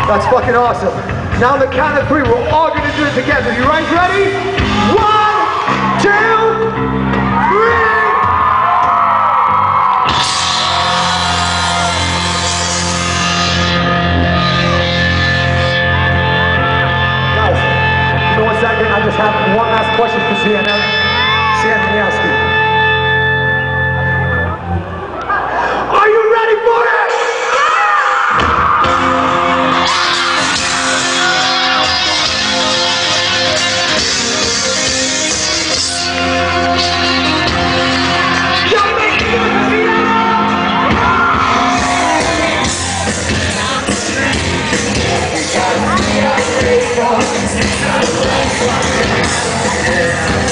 That's fucking awesome. Now on the count of 3, we're all gonna do it together. You guys ready? 1, 2, 3. Second, I just have one last question for Sassssssyback. Are you ready for it? Yeah.